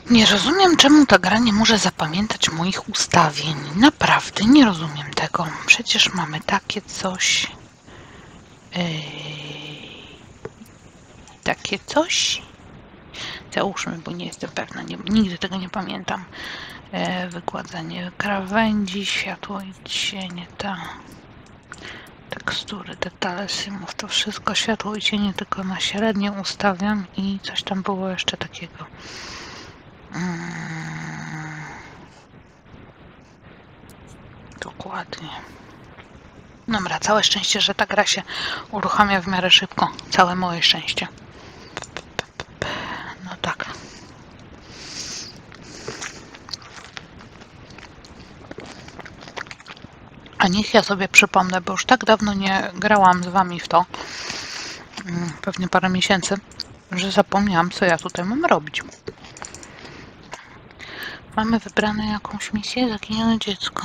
Nie rozumiem, czemu ta gra nie może zapamiętać moich ustawień. Naprawdę nie rozumiem tego. Przecież mamy takie coś. Takie coś. Załóżmy, bo nie jestem pewna, nigdy tego nie pamiętam. Wykładanie krawędzi, światło i cienie, tekstury, detale symów, to wszystko światło i cienie tylko na średnie ustawiam i coś tam było jeszcze takiego. Dokładnie. Dobra, całe szczęście, że ta gra się uruchamia w miarę szybko. Całe moje szczęście. No tak. A niech ja sobie przypomnę, bo już tak dawno nie grałam z wami w to, pewnie parę miesięcy, że zapomniałam, co ja tutaj mam robić. Mamy wybrane jakąś misję, zaginione dziecko.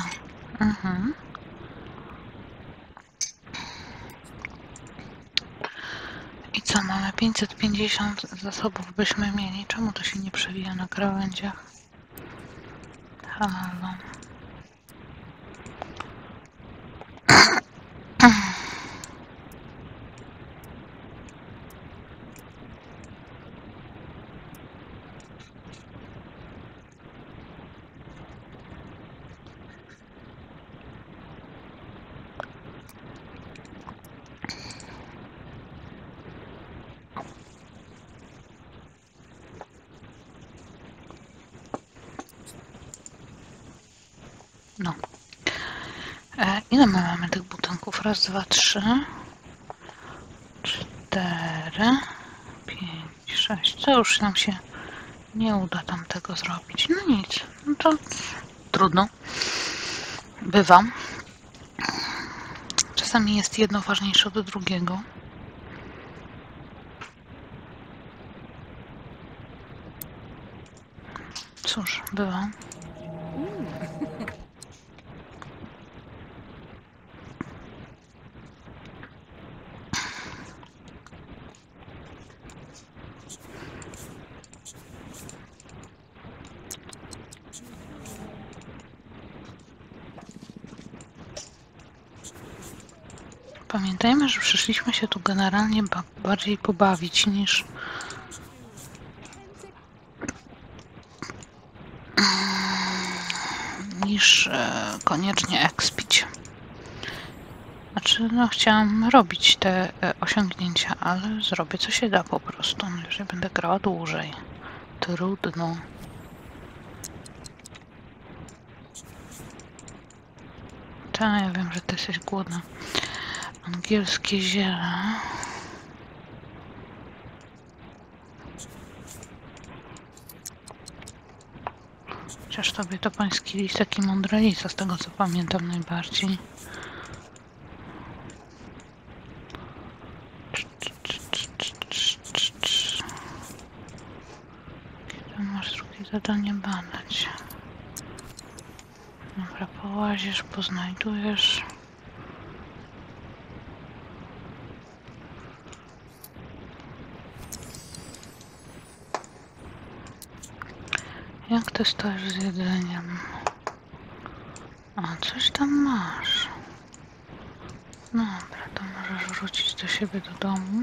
I co, mamy 550 zasobów byśmy mieli. Czemu to się nie przewija na krawędziach? Halo. No. Ile my mamy tych butelków? Raz, dwa, trzy, 4, 5, 6. To już nam się nie uda tam tego zrobić. No nic. No to trudno. Bywa. Czasami jest jedno ważniejsze od drugiego. Cóż, bywa. Pamiętajmy, że przyszliśmy się tu generalnie bardziej pobawić niż koniecznie ekspić. Znaczy, no chciałam robić te osiągnięcia, ale zrobię co się da po prostu. Jeżeli będę grała dłużej. Trudno. Tak, ja wiem, że ty jesteś głodna. Angielskie ziele. Chociaż tobie to pański list taki mądry list, z tego co pamiętam najbardziej. Kiedy masz drugie zadanie badać? Dobra, połazisz, poznajdujesz. Jak ty stoisz z jedzeniem? A, coś tam masz. Dobra, to możesz wrócić do siebie do domu.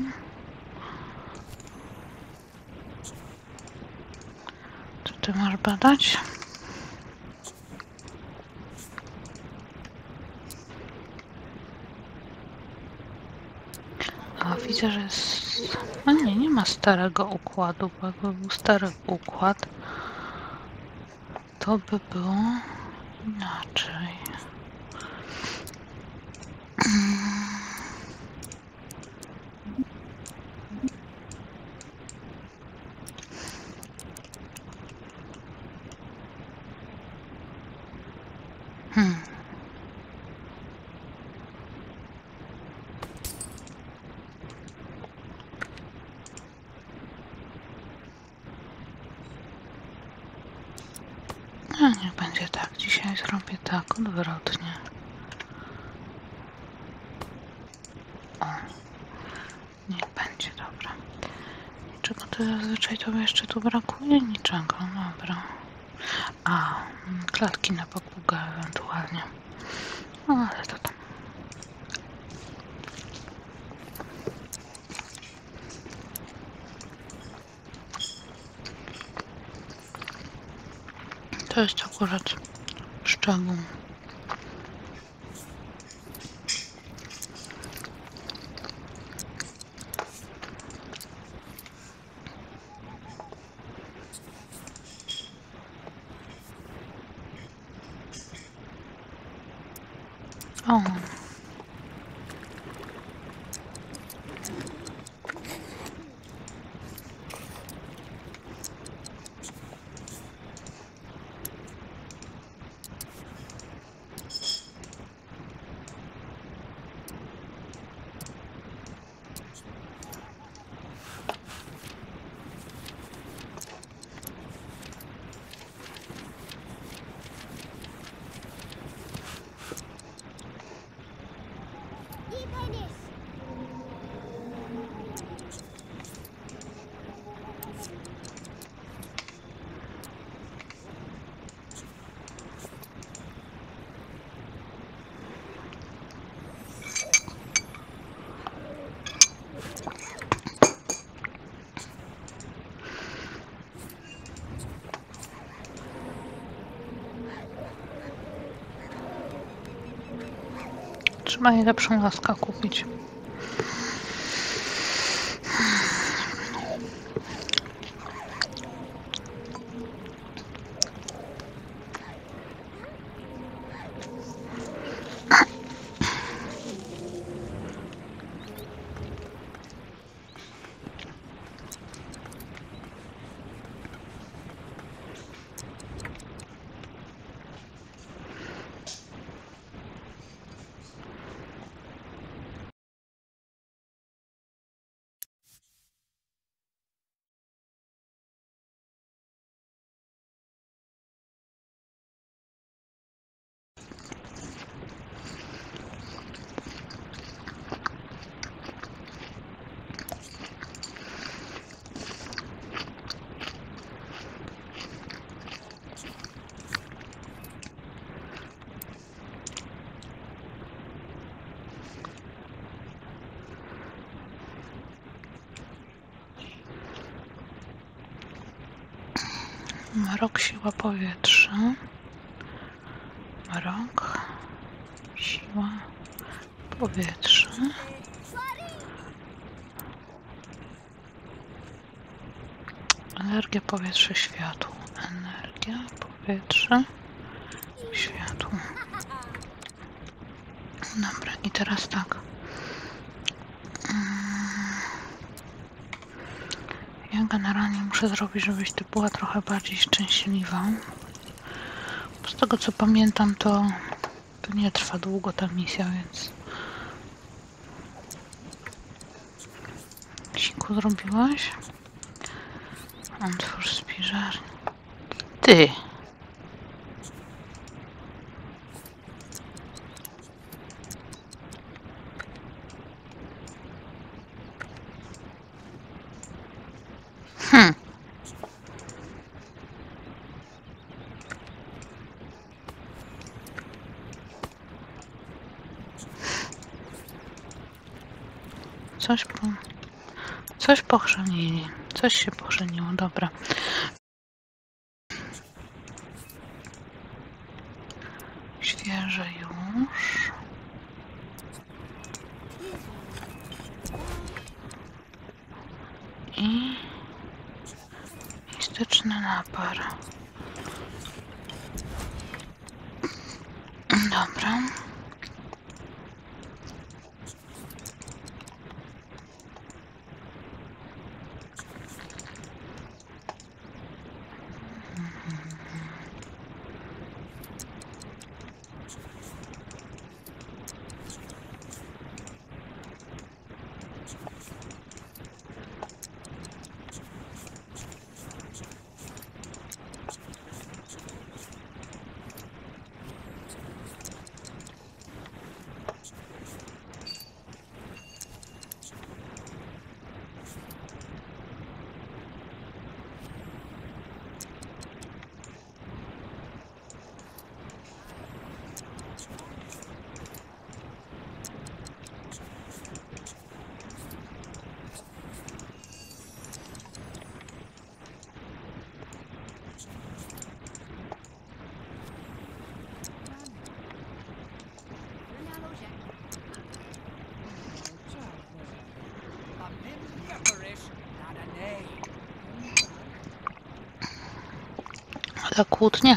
Co ty masz badać? A, widzę, że jest... A nie, nie ma starego układu, bo jakby był stary układ, to by było inaczej. No, niech będzie tak. Dzisiaj zrobię tak, odwrotnie. O, niech będzie, dobra. Czego to zazwyczaj to jeszcze tu brakuje? Niczego, dobra. A, klatki na papugę ewentualnie. No ale to tam. To jest akurat szczegół. O. Trzeba najlepszą laskę kupić. Mrok, siła, powietrze. Mrok, siła, powietrze. Energia, powietrze, światło. Energia, powietrze, światło. Dobra, i teraz tak. Ja generalnie muszę zrobić, żebyś ty była trochę bardziej szczęśliwa. Bo z tego co pamiętam, to nie trwa długo ta misja, więc... Siku zrobiłaś? Otwórz spiżarnię. Ty! Coś pochrzanili. Coś się pochrzaniło, dobra. Świeże już. I mistyczny napar. Dobra. Ale kłótnie.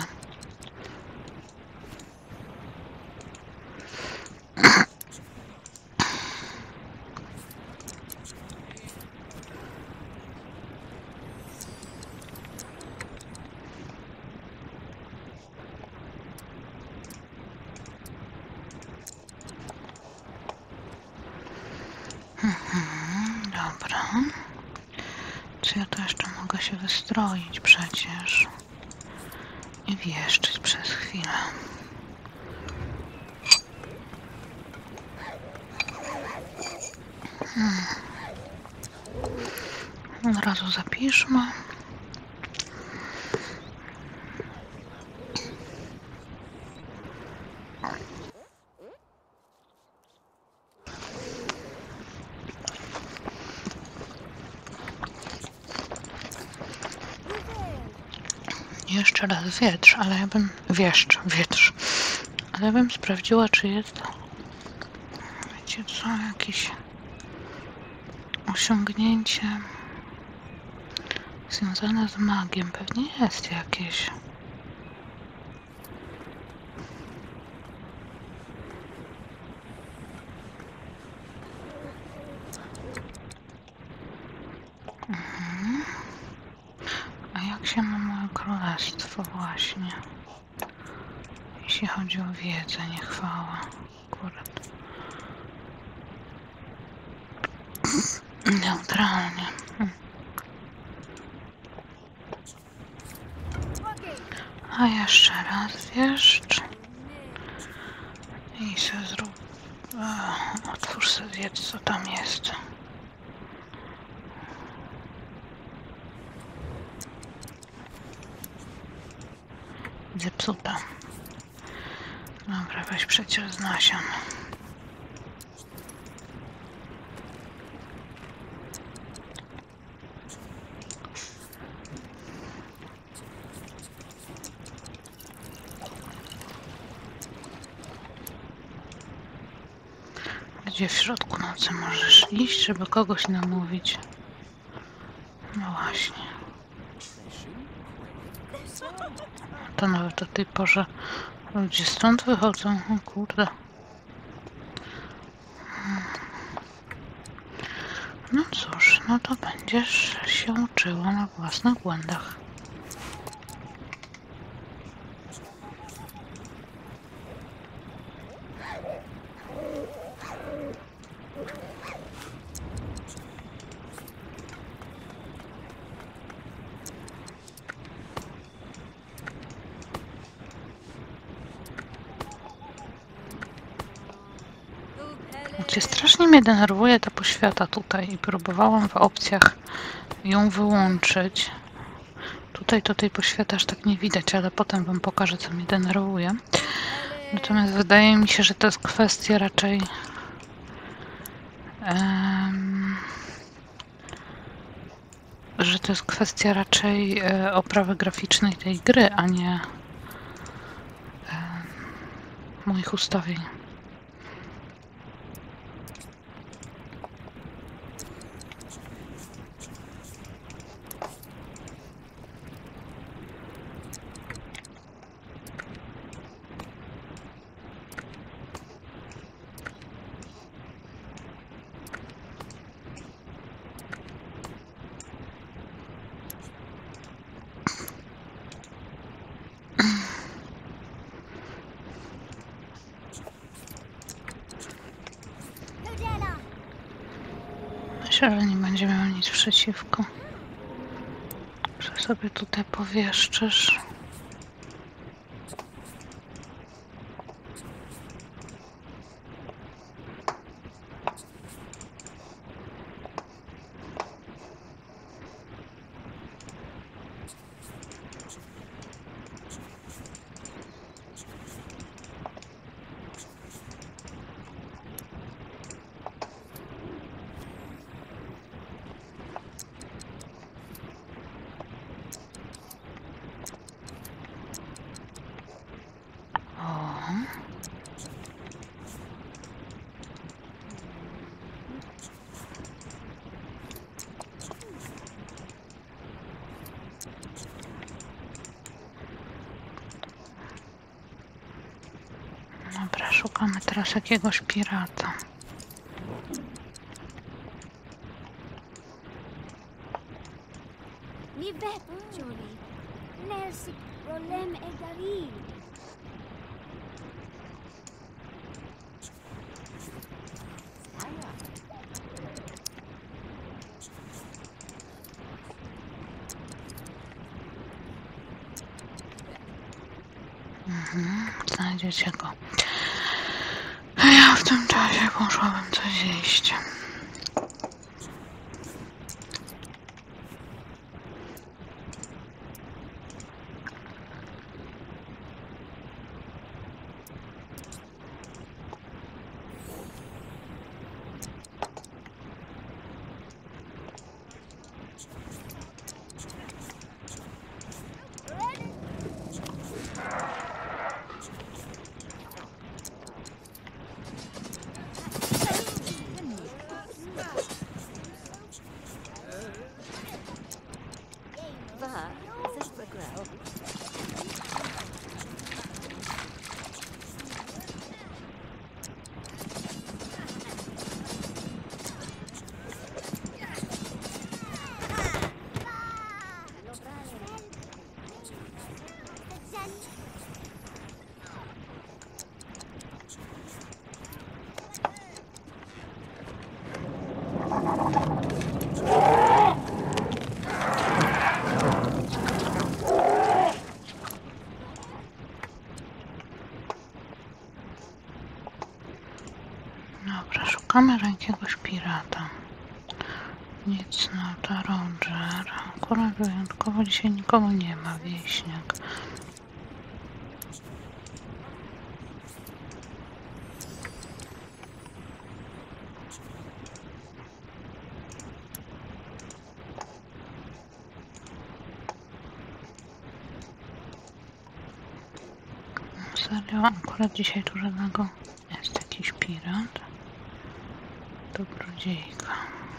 Dobra. Czy ja to jeszcze mogę się wystroić przecież? I wieszczyć przez chwilę. Od razu zapiszmy. Jeszcze raz wietrz, ale ja bym... wietrz. Ale ja bym sprawdziła, czy jest... Wiecie co? Jakieś... osiągnięcie... związane z magiem. Pewnie jest jakieś. A jak się ma moje królestwo właśnie? Jeśli chodzi o wiedzę, nie chwała. Akurat. Neutralnie. A jeszcze raz wieszcz. I se zrób... otwórz sobie, wiedz co tam jest. Zepsuta. Dobra, weź przecież z nasion. Gdzie w środku nocy możesz iść, żeby kogoś namówić? No właśnie. To nawet o tej porze ludzie stąd wychodzą. O kurde. No cóż, no to będziesz się uczyła na własnych błędach. Strasznie mnie denerwuje ta poświata tutaj i próbowałam w opcjach ją wyłączyć. Tutaj to tej poświaty aż tak nie widać, ale potem wam pokażę, co mnie denerwuje. Natomiast wydaje mi się, że to jest kwestia raczej oprawy graficznej tej gry, a nie moich ustawień. Myślę, że nie będzie miał nic przeciwko, że sobie tutaj powieszczysz. Dobra, szukamy teraz jakiegoś pirata. Mi vet, Johnny. När sitt problem är gravid. Znajdziecie go. A ja w tym czasie poszłabym coś zjeść. Dobra, szukamy jakiegoś pirata. Nic na to Roger. Akurat wyjątkowo dzisiaj nikogo nie ma, wieśniak. Serio, akurat dzisiaj tu żadnego jest jakiś pirat. Dobrodziejka.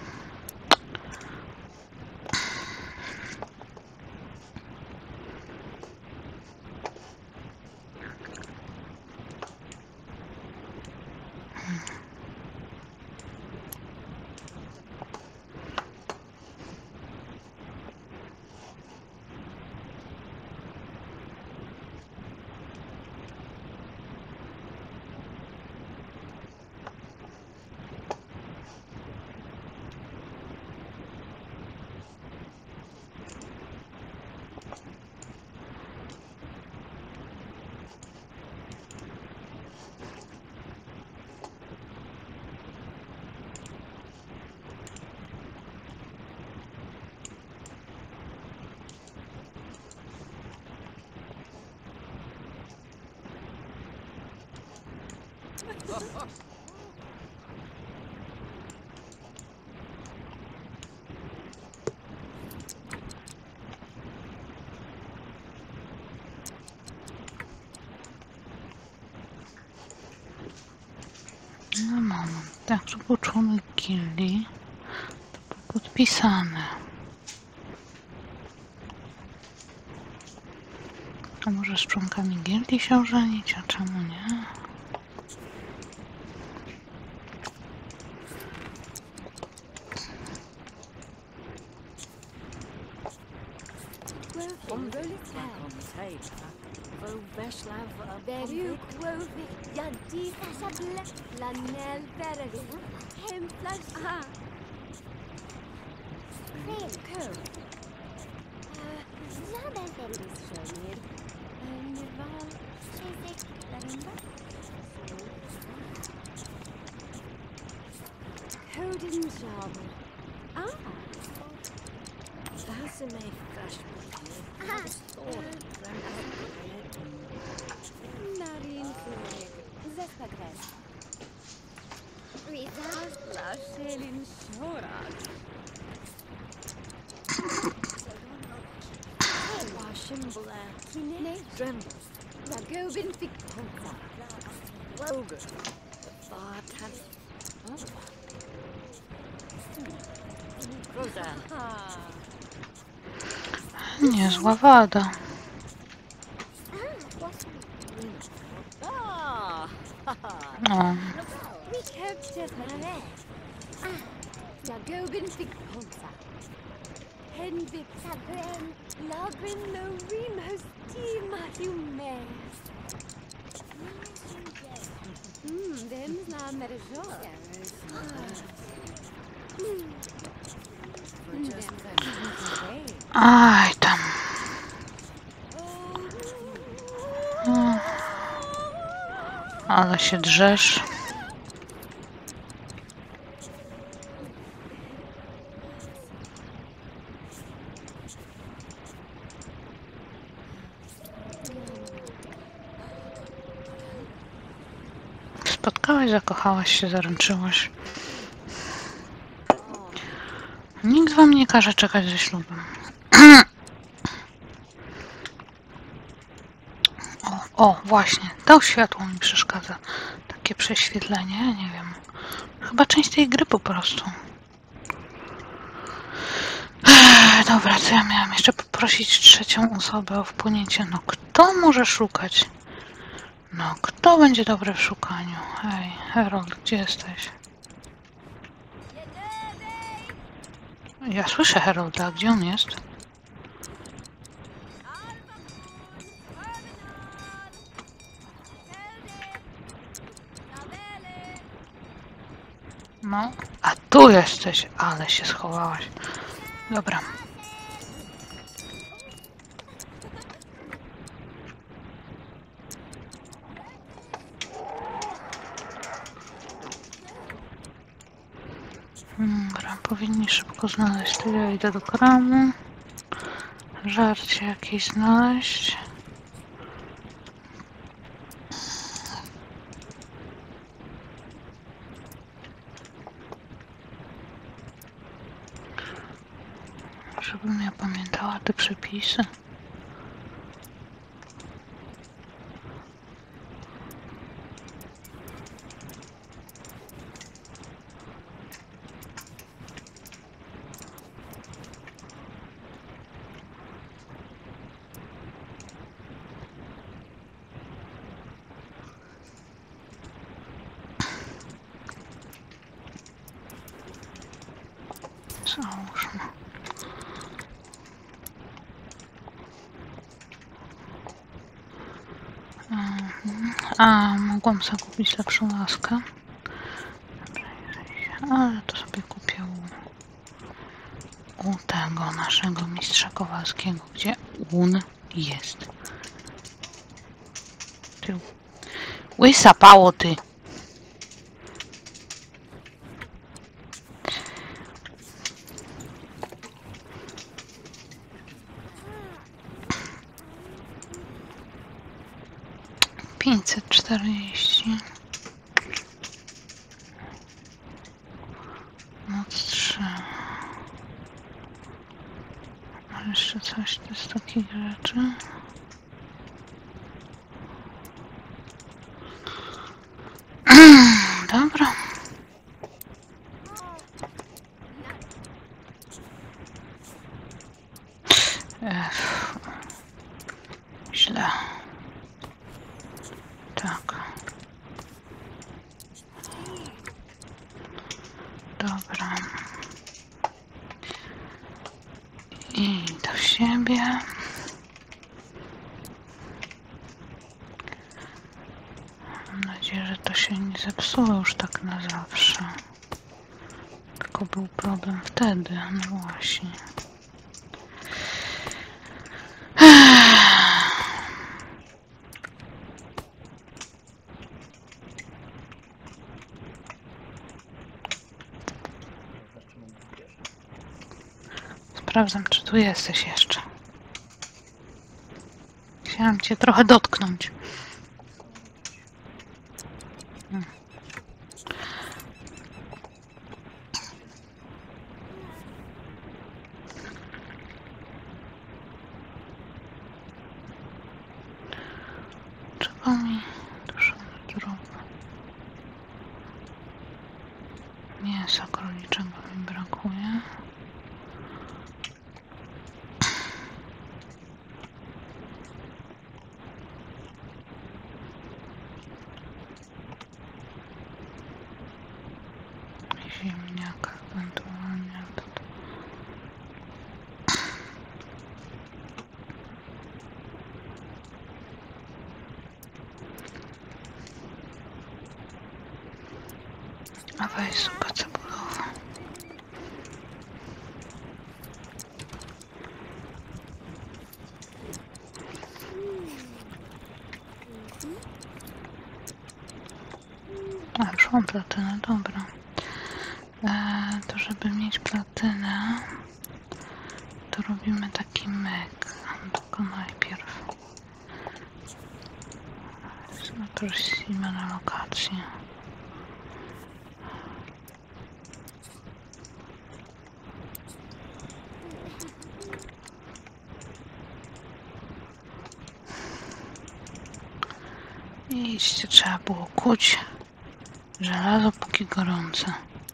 No moment, tak, to był członek gildii, to był podpisany. A może z członkami gildii się ożenić, a czemu nie? Niezła wada. O, Vi köpte snarare. Jag gogen fick konsa. Henvik sabren. Lagren lovin höstima hume. Vem snammar det så? aj tam. Ale się drzesz. Spotkałaś, zakochałaś się, zaręczyłaś. Nikt wam nie każe czekać ze ślubem. O, właśnie, to światło mi przeszkadza. Takie prześwietlenie, nie wiem. Chyba część tej gry po prostu. Dobra, co ja miałam jeszcze poprosić trzecią osobę o wpłynięcie? No kto może szukać? No kto będzie dobry w szukaniu? Hej, Harold, gdzie jesteś? Ja słyszę Harolda, gdzie on jest? No, a tu jesteś, ale się schowałaś. Dobra. Dobra, powinni szybko znaleźć. Tu ja idę do kramu. Żarcie jakieś znaleźć. Żebym ja pamiętała te przepisy. Załóżmy. A, mogłam sobie kupić lepszą laskę. Ale to sobie kupię u tego naszego mistrza Kowalskiego, gdzie on jest. Ty łysapało, ty! Pięćset 40. Moc 3. A jeszcze coś z takich rzeczy. Dobra. Źle. Tak. Dobra. I do siebie. Mam nadzieję, że to się nie zepsuło już tak na zawsze. Tylko był problem wtedy, no właśnie. Sprawdzam, czy tu jesteś jeszcze. Chciałam cię trochę dotknąć. Czego mi dużo zdrowo? Mięsa króliczego mi brakuje. Dawaj, suka cebulowa. A, już mam platynę, dobra. To żeby mieć platynę, to robimy taki myk. Tylko najpierw zaprosimy na lokację. I iście trzeba było kuć żelazo póki gorące.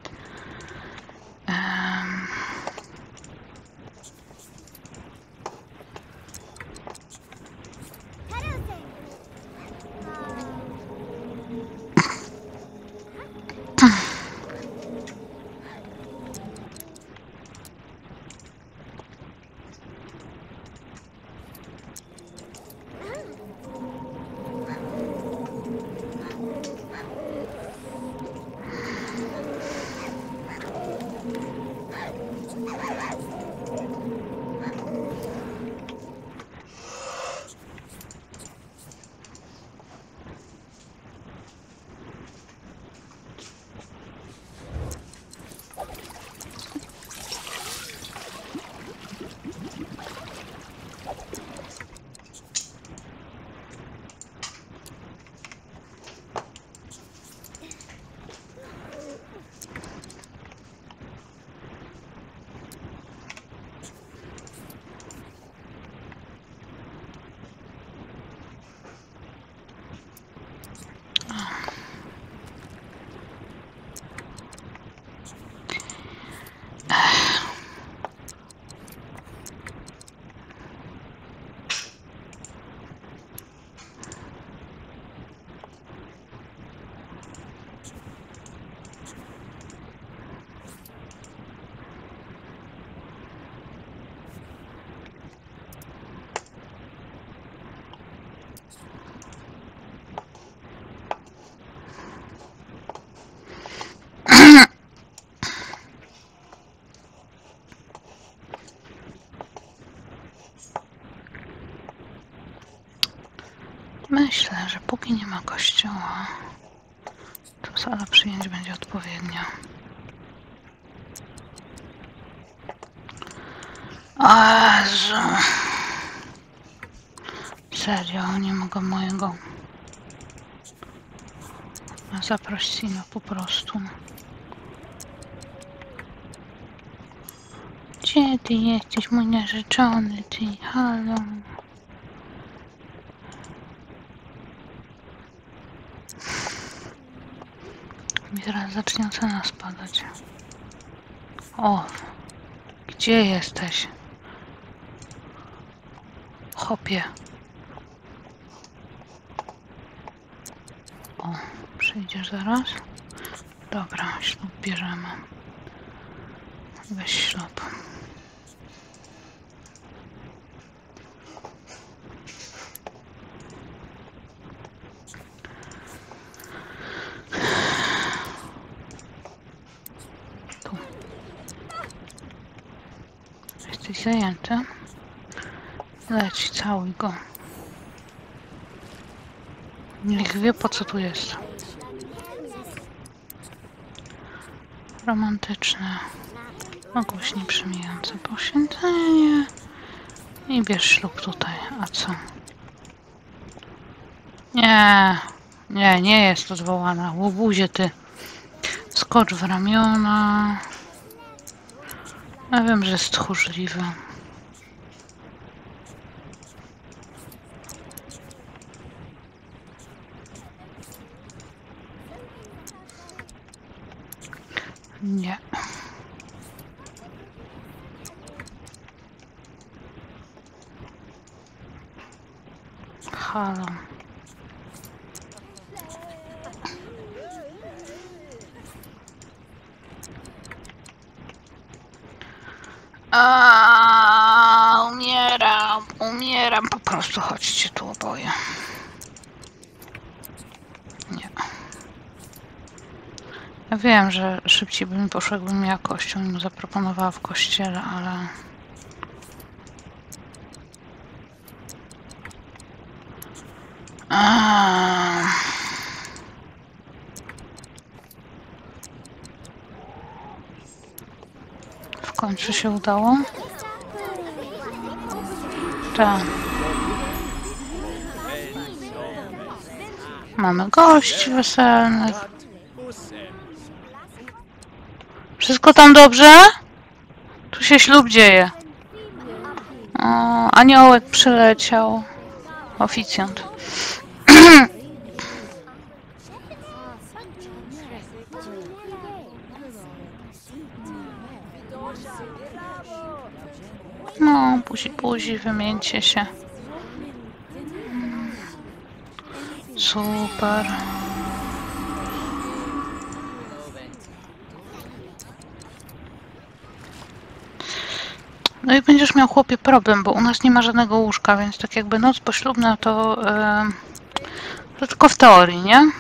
Myślę, że póki nie ma kościoła, to sala przyjęć będzie odpowiednia. O Jezu. Serio, nie mogę mojego zaprosiny po prostu. Gdzie ty jesteś, mój narzeczony, ty? Halo? Mi zaraz zacznie cena spadać. O! Gdzie jesteś? Chopie. O, przyjdziesz zaraz? Dobra, ślub bierzemy. Weź ślub. Tu. Jesteś zajęty? Leć, całuj go. Niech wie, po co tu jest. Romantyczne, ogłośnie przemijające poświęcenie. I bierz ślub tutaj. A co? Nie jest odwołana. Łobuzie ty. Skocz w ramiona. Ja wiem, że jest tchórzliwy. Nie. Halo. Umieram, po prostu chodźcie tu oboje. Nie. Ja wiem, że szybciej by mi poszło, jakbym miała kościół i mu zaproponowała w kościele, ale... W końcu się udało? Tak. Mamy gości weselnych. Wszystko tam dobrze? Tu się ślub dzieje. O, aniołek przyleciał. Oficjant. No, buzi, wymieńcie się. Super. No i będziesz miał, chłopie, problem, bo u nas nie ma żadnego łóżka, więc tak jakby noc poślubna to tylko w teorii, nie?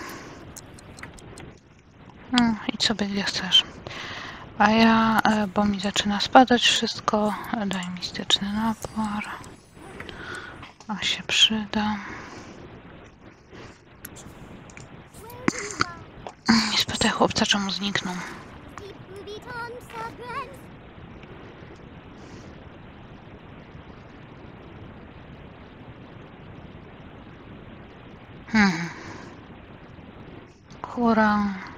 Idź sobie gdzie chcesz. A ja, bo mi zaczyna spadać wszystko, daj mistyczny napór. A się przyda. Nie spytaj chłopca, czemu zniknął. Hura.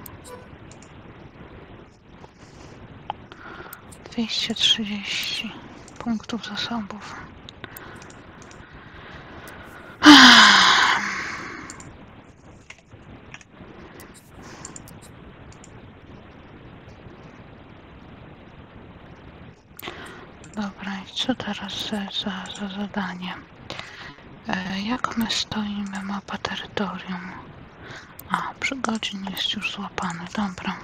230 punktów zasobów. Dobra, i co teraz za zadanie? Jak my stoimy? Mapa terytorium. A, przy godzin jest już złapany. Dobra.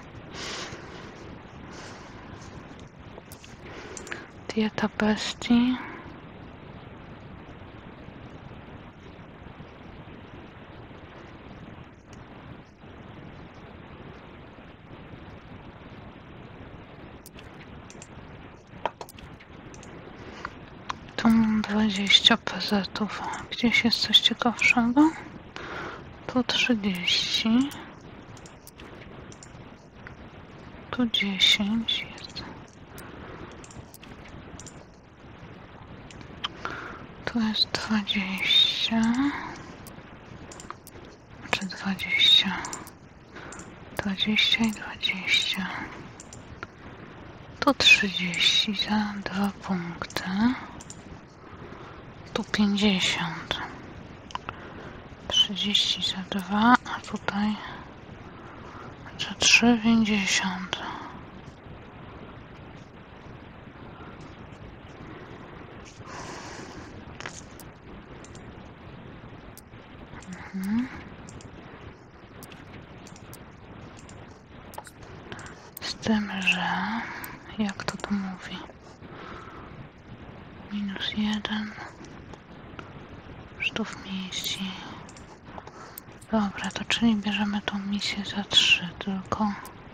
Dieta bestii. Tu mam 20 PZ-ów. Gdzieś jest coś ciekawszego? Tu 30. Tu 10 jest. Tu jest 20. Czy 20? 20 i 20. Tu 30 za 2 punkty. Tu 50. 30 za 2, a tutaj za 3, 50. Z tym, że jak to tu mówi? -1. Sztów mieści. Dobra, to czyli bierzemy tą misję za 3 tylko.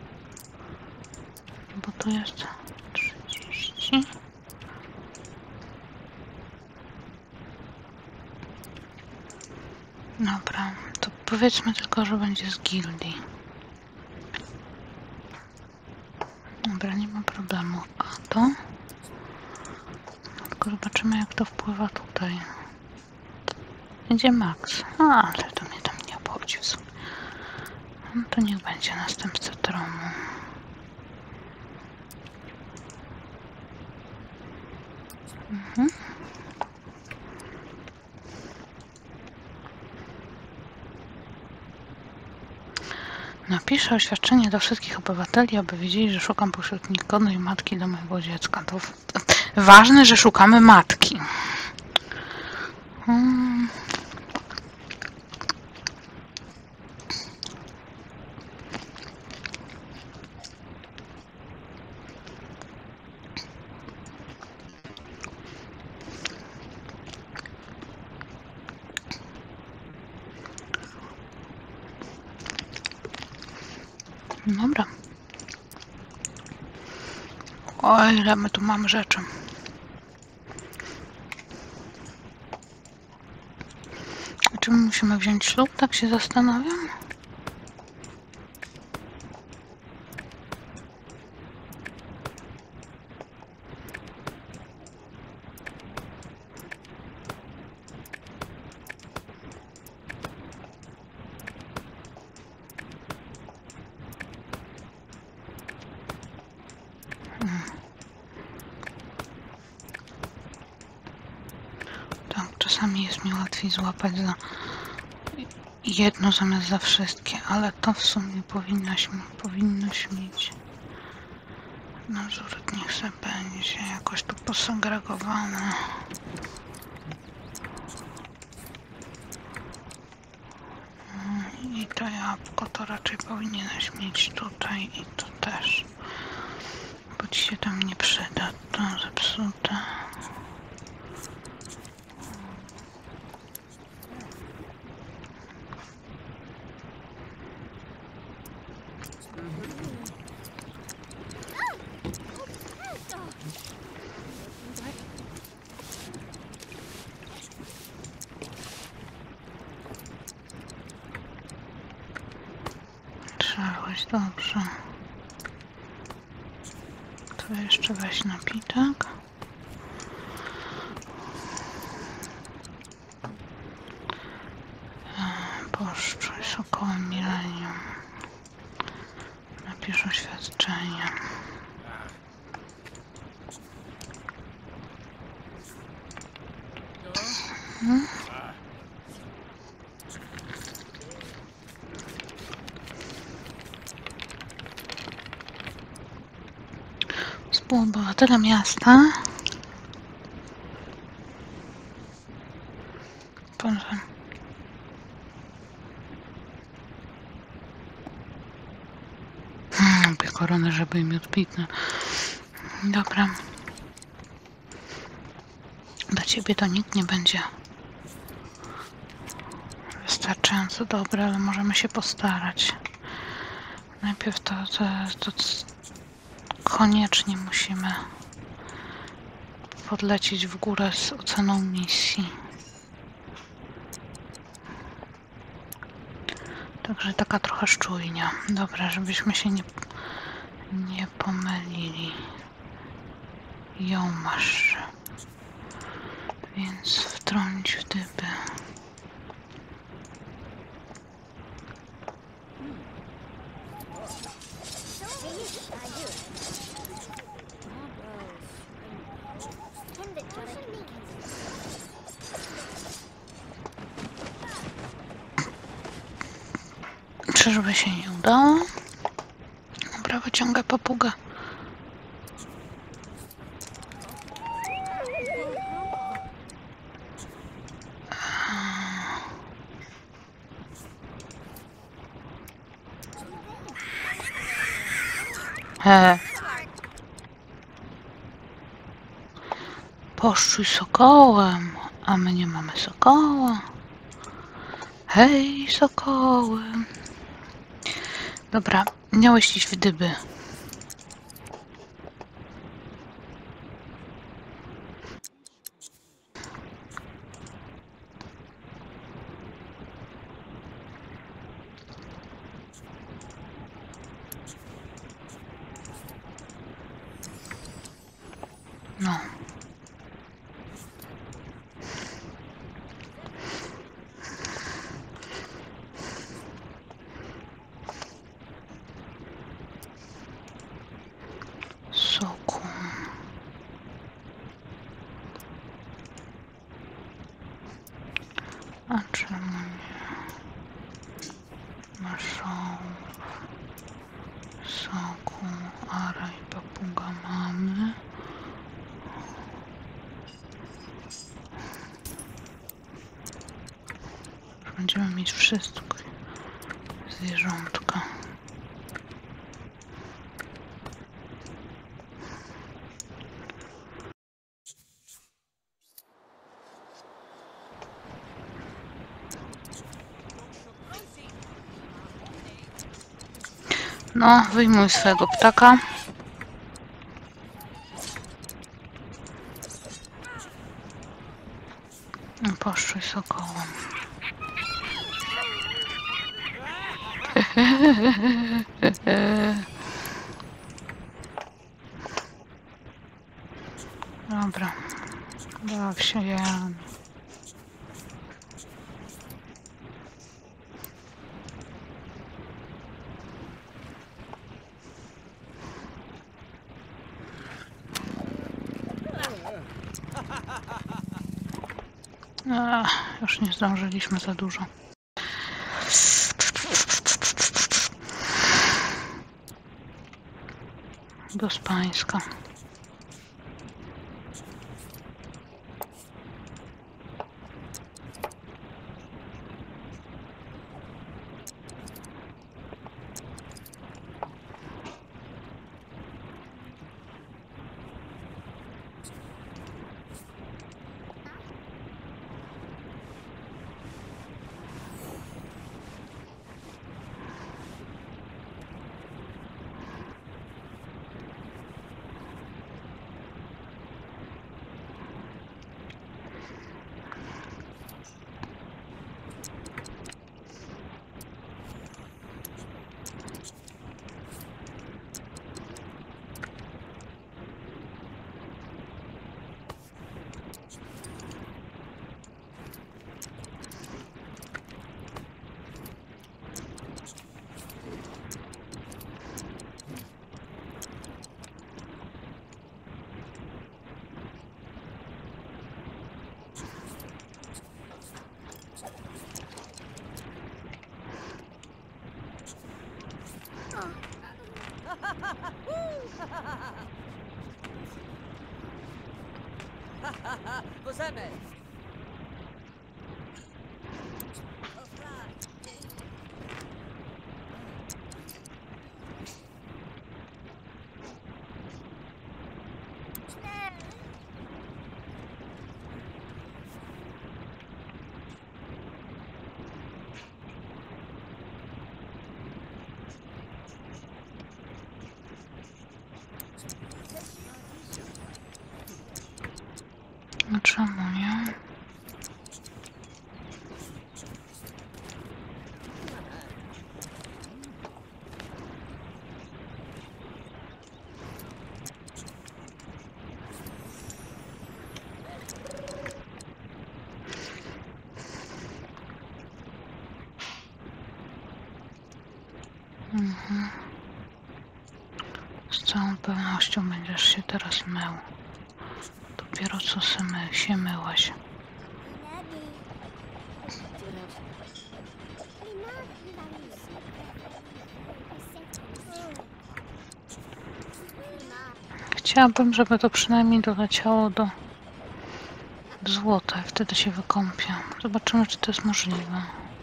Bo tu jest 30. Dobra, to powiedzmy tylko, że będzie z gildii. Dobra, nie ma problemu. A to? Tylko zobaczymy, jak to wpływa tutaj. Będzie max. Ale to mnie tam nie obchodzi. No to niech będzie następca tronu. Napiszę oświadczenie do wszystkich obywateli, aby wiedzieli, że szukam pośród nich godnej matki do mojego dziecka. To ważne, że szukamy matki. Dobra. Oj, ile my tu mamy rzeczy. Czy my musimy wziąć ślub? Tak się zastanawiam. Tak, czasami jest mi łatwiej złapać za jedno zamiast za wszystkie, ale to w sumie powinnoś mieć. Nadzór niech se będzie jakoś tu posegregowane. I to jabłko to raczej powinieneś mieć tutaj i tu też. Bo ci się tam nie przyda, to zepsute. Trzymałeś dobrze. To jeszcze weź napitek. Poszczuj sokołem milenium. Napisz oświadczenie. Współobywatele miasta. Boże. Lubię koronę, żeby im odpitnę. Dobra. Dla ciebie to nikt nie będzie wystarczająco dobry, ale możemy się postarać. Najpierw to koniecznie musimy podlecieć w górę z oceną misji. Także taka trochę szczujnia. Dobra, żebyśmy się nie pomylili. Ją masz. Więc wtrąć w dyby. Czyżby się nie udało? Dobra, wyciągaj papugę. Poszczuj sokołem, a my nie mamy sokoła. Hej, sokoły. Dobra, miałeś iść w dyby. No. Soku. A czemu nie? Maszą. Soku, ara i papuga mamy. Będziemy mieć wszystko. Zwierzątka. No, wyjmuj swojego ptaka. Poszły sokołem. Dobra. Baw się, Jan. Już nie zdążyliśmy za dużo. Do Spańska. Możemy! No czemu nie? Z całą pewnością będziesz się teraz mył. Dopiero co się myłaś. Chciałabym, żeby to przynajmniej doleciało do złota i wtedy się wykąpię. Zobaczymy, czy to jest możliwe.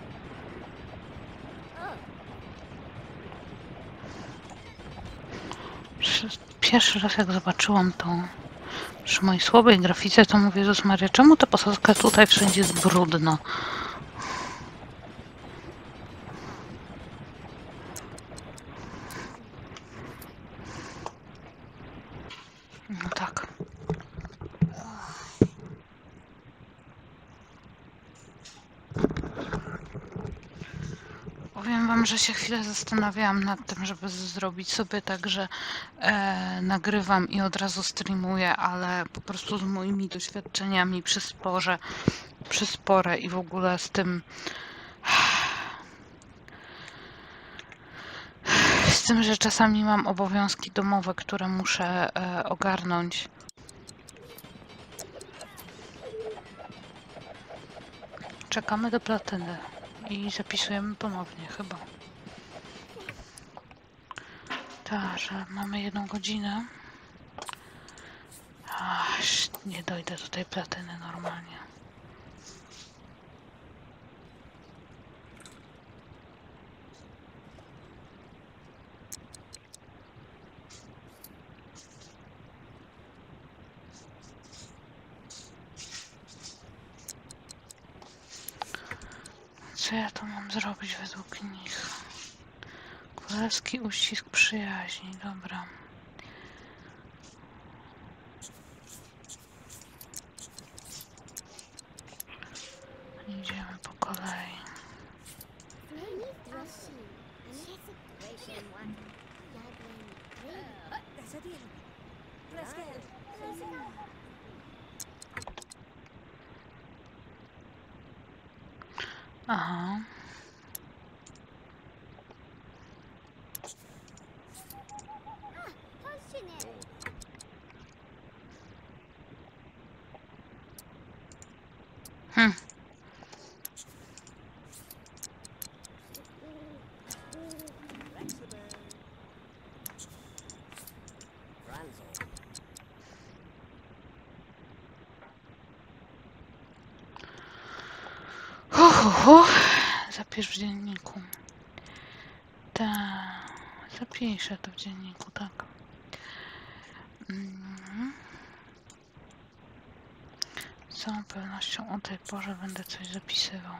Pierwszy raz jak zobaczyłam to przy mojej słabej grafice, to mówię: Jezus Maria, czemu ta posadzka tutaj wszędzie jest brudno? No tak. Powiem wam, że się chwilę zastanawiałam nad tym, żeby zrobić sobie tak, że nagrywam i od razu streamuję, ale po prostu z moimi doświadczeniami przy sporze i w ogóle z tym, że czasami mam obowiązki domowe, które muszę ogarnąć. Czekamy do platyny i zapisujemy ponownie chyba. Tak, że mamy 1 godzinę. Aż nie dojdę do tej platyny normalnie. Co ja tu mam zrobić według nich? Królewski uścisk przyjaźni, dobra. Aha. Hm. Zapisz w dzienniku. Tak. Zapiszę to w dzienniku, tak. Z całą pewnością o tej porze będę coś zapisywał.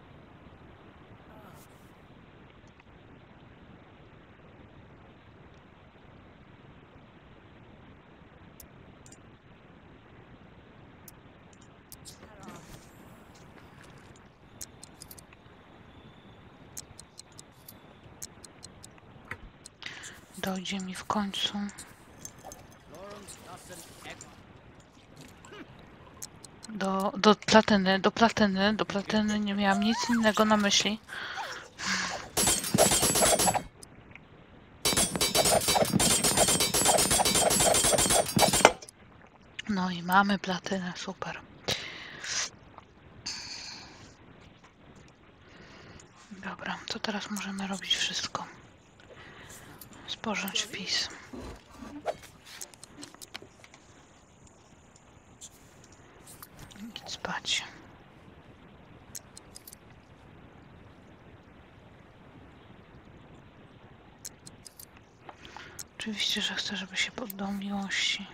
Dojdzie mi w końcu. Do platyny, nie miałam nic innego na myśli. No i mamy platynę, super. Dobra, to teraz możemy robić wszystko. Sporządź wpis. Idź spać. Oczywiście, że chcę, żeby się poddał miłości.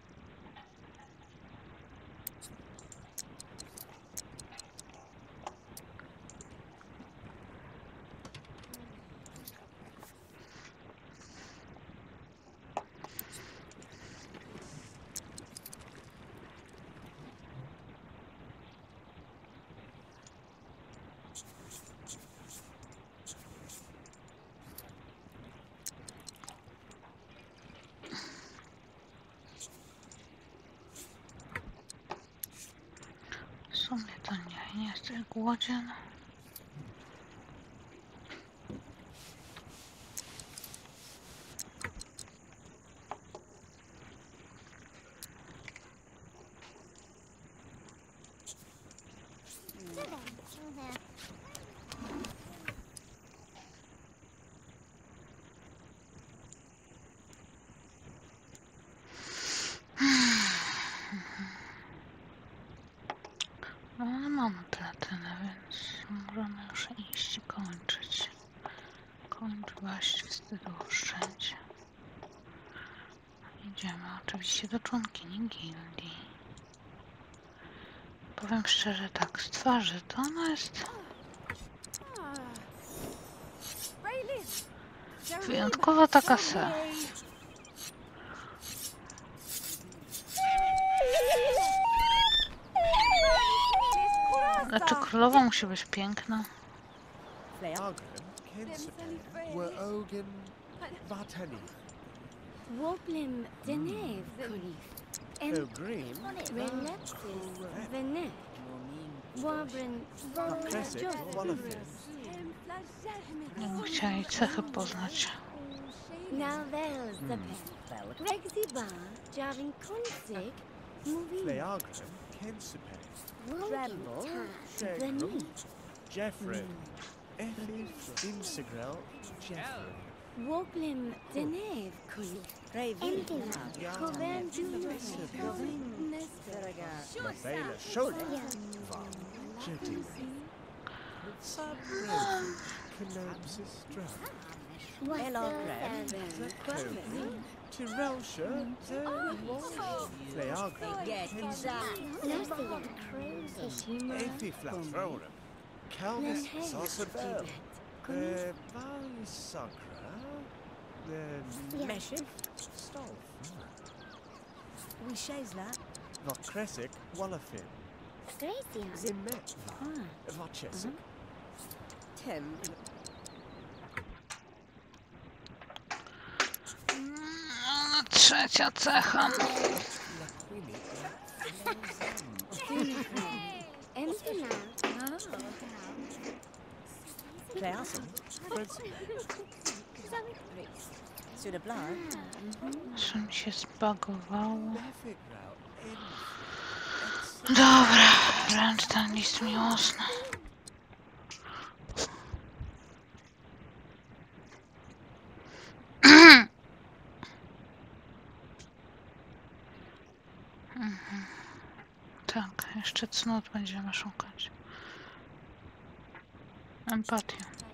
W sumie to nie jesteś głodzien. No ale mamy platynę, więc możemy już iść i kończyć. Kończ właśnie wstydu oszczędź. Idziemy oczywiście do członkini gildii. Powiem szczerze tak, z twarzy to ona jest wyjątkowo taka se. Znaczy królowa musi być piękna. Woblem Denev, Kulif. Venek. Wabren Ja bym chciała jej cechy poznać. Navel Zapen. Regziba, Javin Konsig, Movie. Tremble, Venek. Jeffrey. Effie, Insigrel, Jeffrey. Woblem Denev, Kulif. Koven Julius. Mabela Shoulder. Jetty. Canopsis Drug. Tirelsha, Fleagra, Effie Flathrorum. Calvis Saucerfell. Vali Sacra. Meshif, Stolf. Wishazla, Vokresic, Wallafin. Zimet. Vochesic. Tem, trzecia cecha. Klassen. Sur le plan. Że mi się zbagowało. Nefik rał. Dobra, wręcz ten list miłosny. Tak, jeszcze cnót będziemy szukać. Empatię.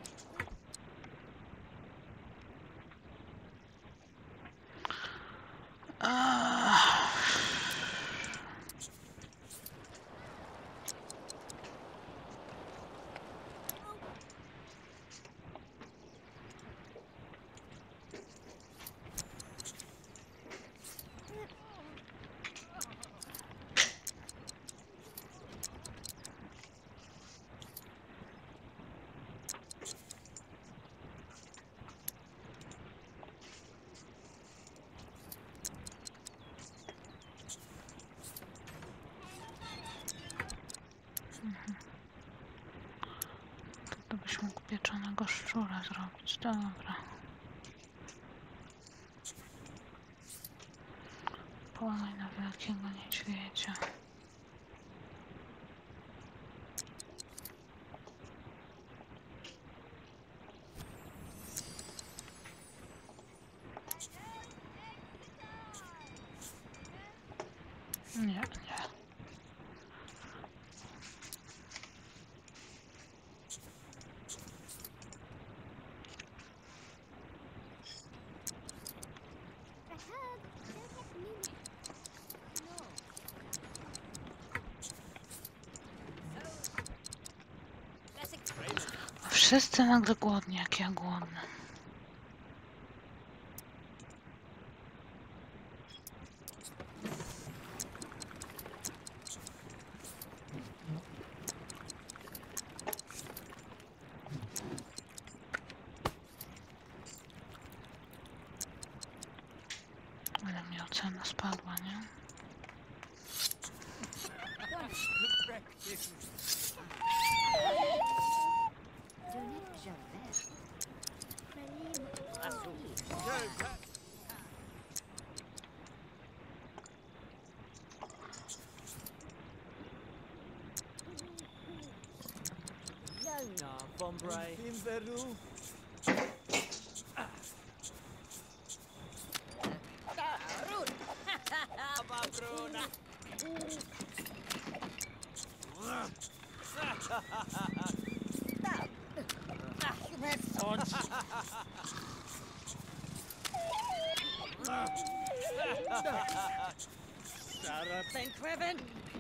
To byś mógł pieczonego szczura zrobić. Dobra. Poluj na wielkiego niedźwiedzia. Nie. Wszyscy nagle głodni, jak ja głodny. Ale mi ocena spadła, nie? Bombray. In Veru. Sarah Penqueven.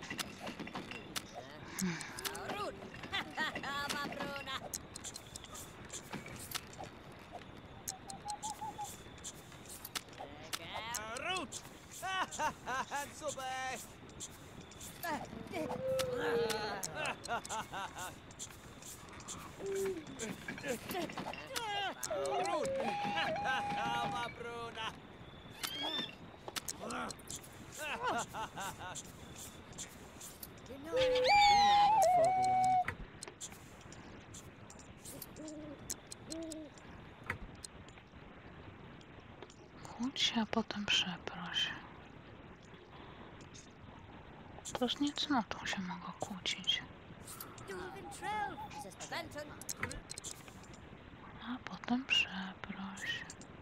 Root. Handsome. Root. Ma Bruna. Kłóć się, a potem przeproś. To z niecnotą się mogę kłócić. A potem przeproś.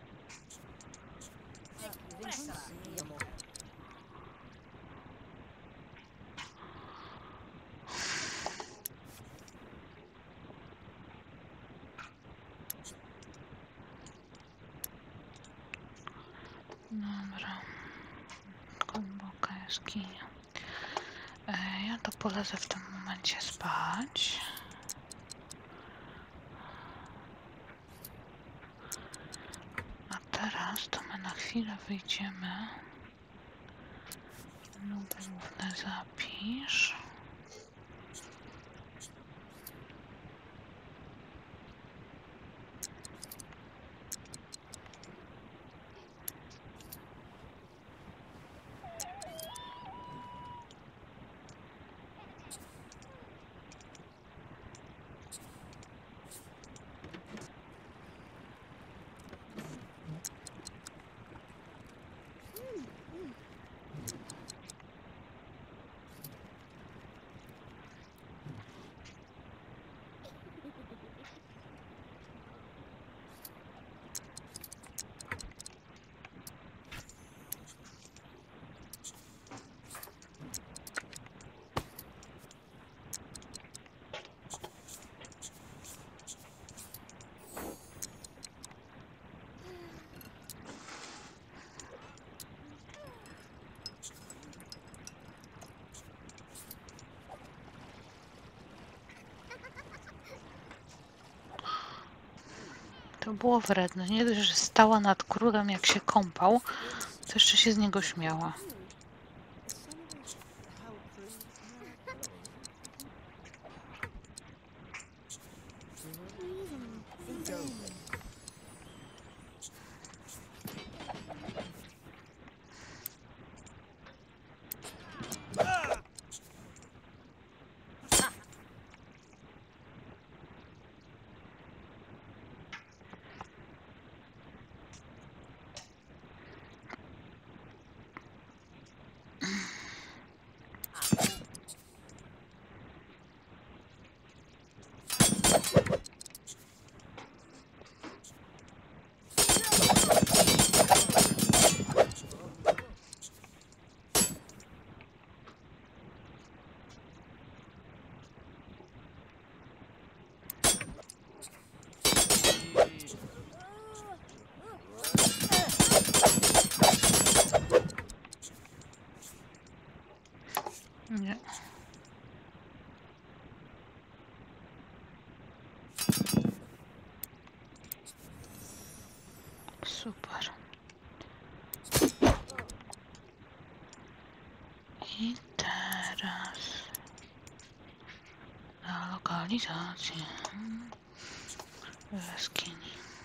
Dobra. Głęboka jaskinia. Ja to polecę w tym momencie spać. A teraz to my na chwilę wyjdziemy. Główne zapisz. To było wredne. Nie dość, że stała nad królem jak się kąpał, to jeszcze się z niego śmiała. Nie. Super. I teraz na lokalizację jaskini.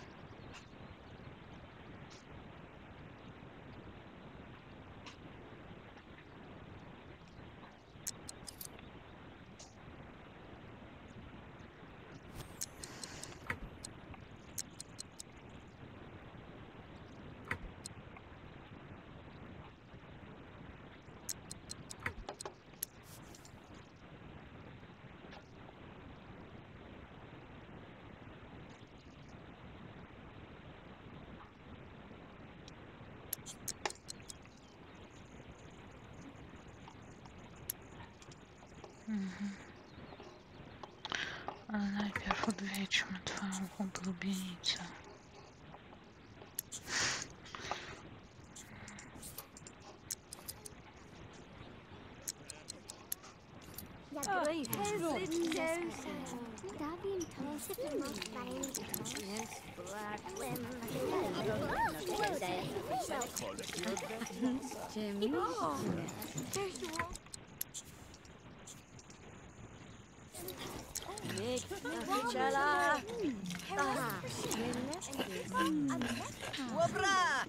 Ale najpierw odwiedźmy twoją ulubienicę. Łobra!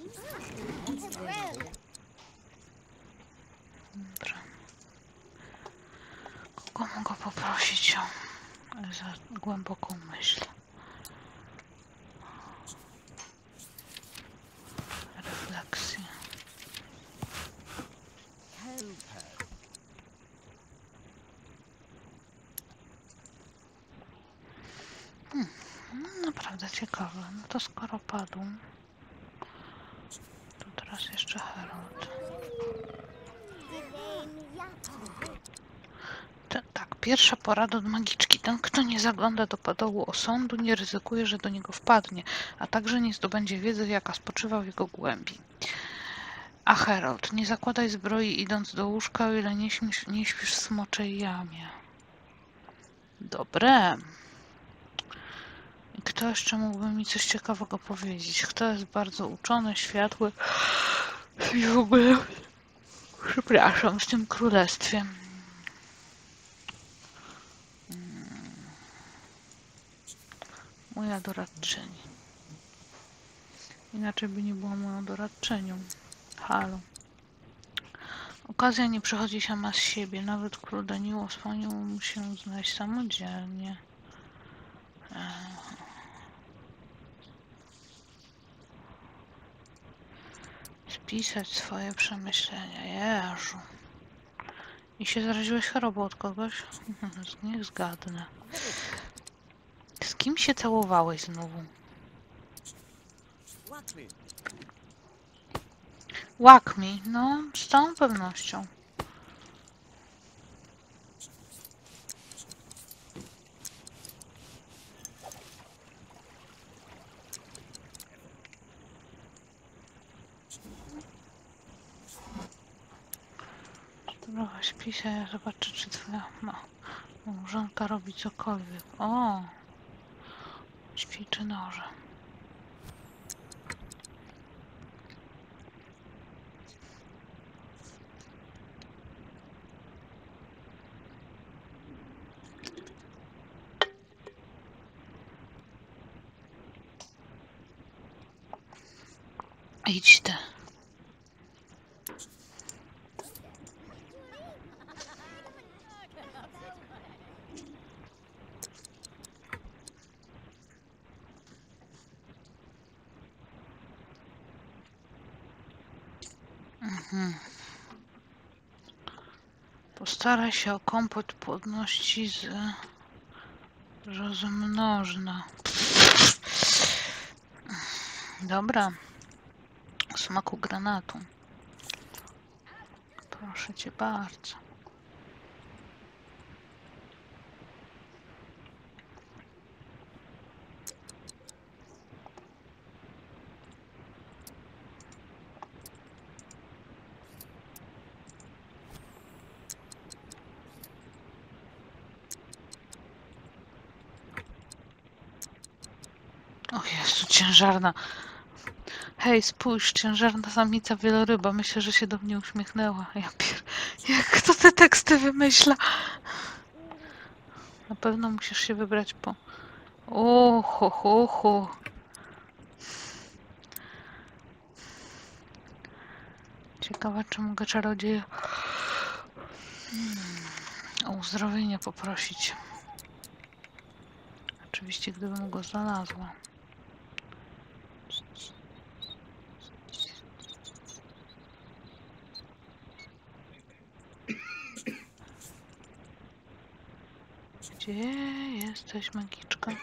Dobra. Kogo mogę poprosić za głęboką myśl? Refleksję. Naprawdę ciekawe. No to skoro padł, to teraz jeszcze Herald. Tak, pierwsza porada od magiczki. Ten, kto nie zagląda do padołu osądu, nie ryzykuje, że do niego wpadnie, a także nie zdobędzie wiedzy, jaka spoczywa w jego głębi. A Herald, nie zakładaj zbroi idąc do łóżka, o ile nie śpisz w smoczej jamie. Dobre. I kto jeszcze mógłby mi coś ciekawego powiedzieć? Kto jest bardzo uczony, światły i w ogóle... Przepraszam, w tym królestwie. Moja doradczyni. Inaczej by nie była moją doradczynią. Halo. Okazja nie przychodzi sama z siebie. Nawet król Daniło wspomniał mu się znaleźć samodzielnie. Spisać swoje przemyślenia. Jeżu. I się zaraziłeś chorobą od kogoś? Niech zgadnę. Z kim się całowałeś znowu? Łak mi, no, z całą pewnością. Trochę śpi się, zobaczę, czy twoja małżonka robi cokolwiek. O! Ćwiczy noże. Idź ty. Postaraj się o kompot płodności z rozmnożna. Dobra. Smaku granatu. Proszę cię bardzo. O Jezu, ciężarna. Hej, spójrz, ciężarna samica wieloryba. Myślę, że się do mnie uśmiechnęła. Jak kto te teksty wymyśla? Na pewno musisz się wybrać po... Ho. Ciekawa, czy mogę czarodzieja o uzdrowienie poprosić. Oczywiście, gdybym go znalazła. Gdzie jesteś, magiczka?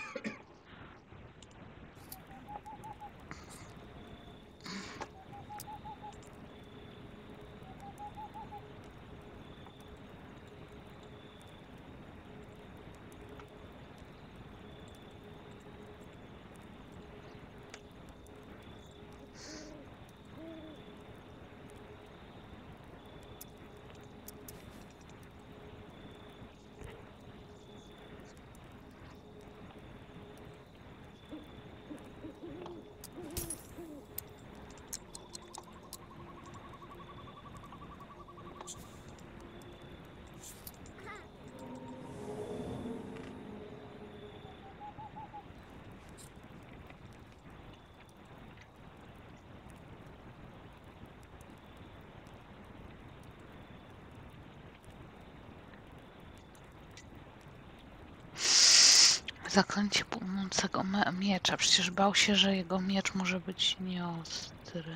Zaklęcie płonącego miecza. Przecież bał się, że jego miecz może być nieostry.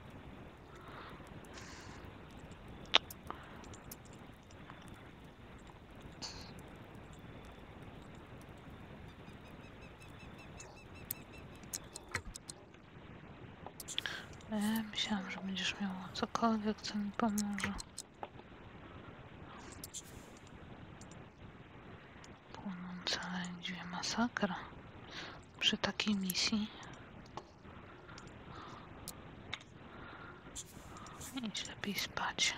Myślałam, że będziesz miała cokolwiek, co mi pomoże. Płonące lędźwie, masakra. Przy takiej misji. Idź lepiej spać.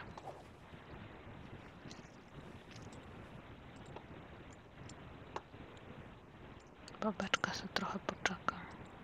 Babeczka sobie trochę poczeka.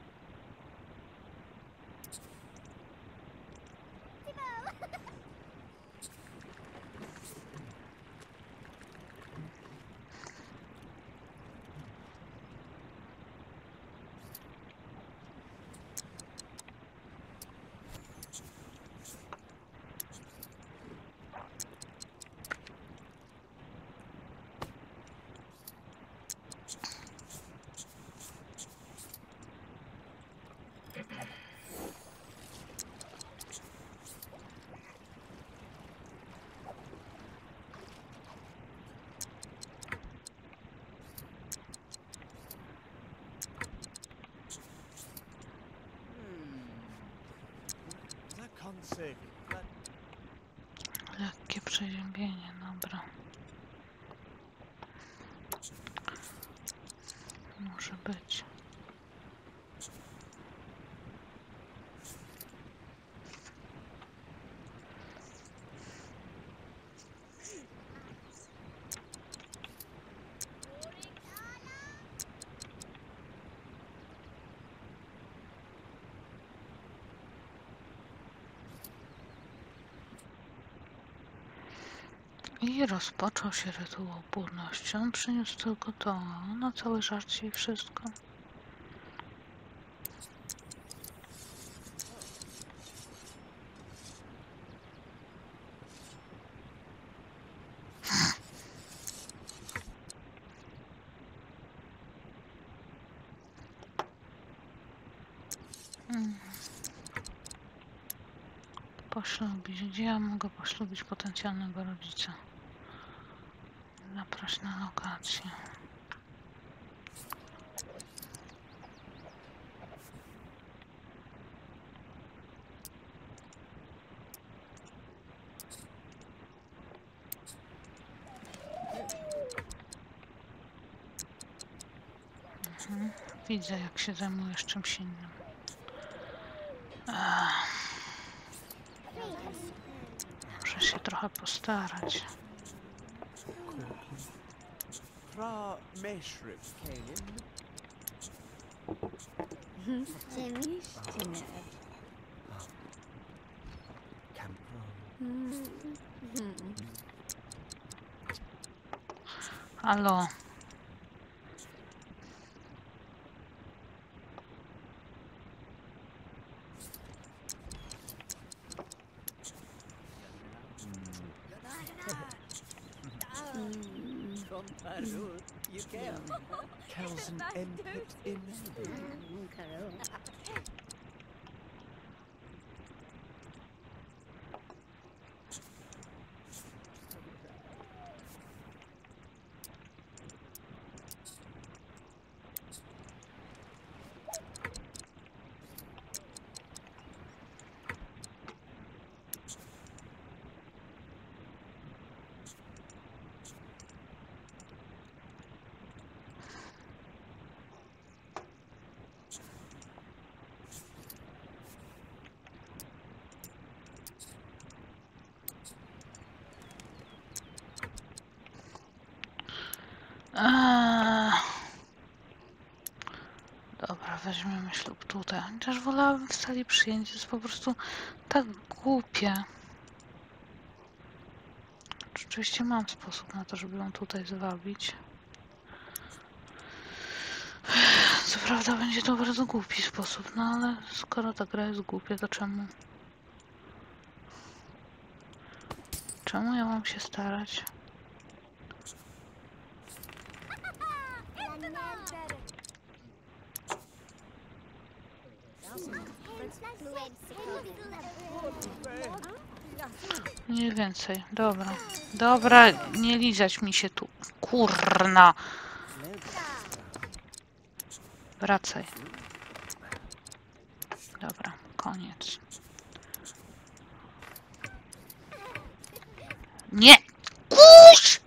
Lekkie przeziębienie, dobra. Może być. I rozpoczął się rytuał płodności. On przyniósł tylko to na całe żarcie i wszystko. Poślubić. Gdzie ja mogę poślubić potencjalnego rodzica? Zaprać na lokację. Widzę, jak się zajmujesz czymś innym. Muszę się trochę postarać. Pra Meshrib Kanin. Campro. Halo. From Peru, you can. Kelsen Empit in Dobra, weźmiemy ślub tutaj. Chociaż wolałabym w sali przyjęć. Jest po prostu tak głupie. Oczywiście mam sposób na to, żeby ją tutaj zwabić. Co prawda będzie to bardzo głupi sposób, no ale skoro ta gra jest głupia, to czemu? Czemu ja mam się starać? Mniej więcej, dobra. Dobra, nie lizać mi się tu. Kurna! Wracaj. Dobra, koniec. Nie! Kurz!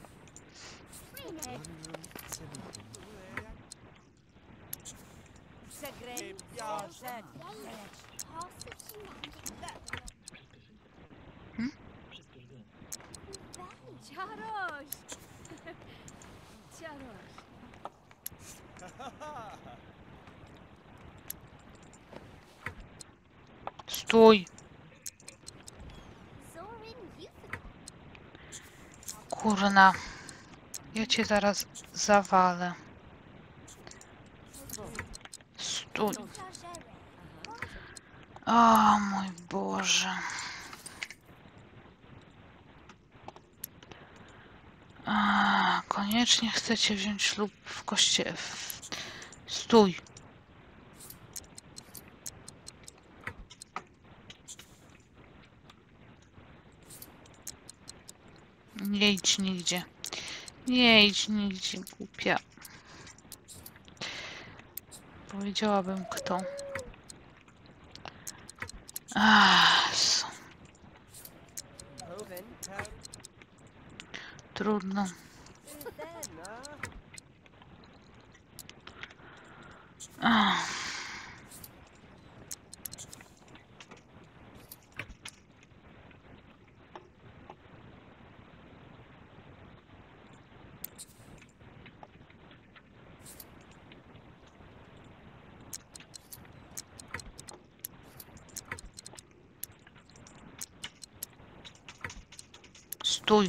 Ciaroś! Ciaroś. Stój! Zorin Youth. Kurna. Ja cię zaraz zawalę. Stój. O mój Boże. Koniecznie chcecie wziąć ślub w kościele. Stój. Nie idź nigdzie. Nie idź nigdzie, głupia. Powiedziałabym kto. Trudno. Stój.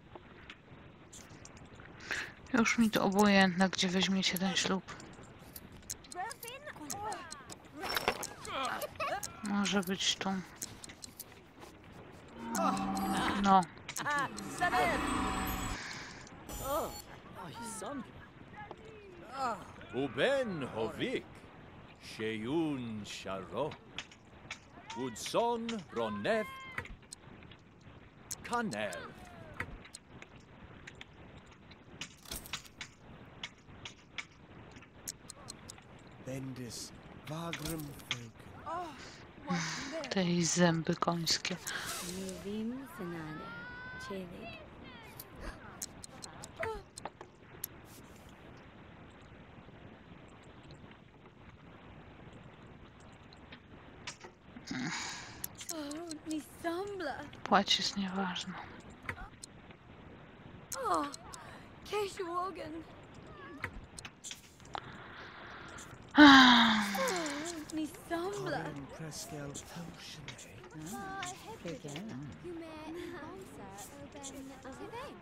Już mi to obojętne, gdzie weźmiecie ten ślub. Może być tu. No. Uben Hovik. Sheyun Sharo. Woodson, Ronef, Canel. Bendis, Vagram Falcon. Oh, what Te jej zęby końskie. Nuvim Sanada. Chelig. Oh, Nisambla. Płeć jest nieważna. Oh, Keshawogan. Oh, Nisambla. Corin Prescal Potionary. Hume Bonsa Oben Tivain.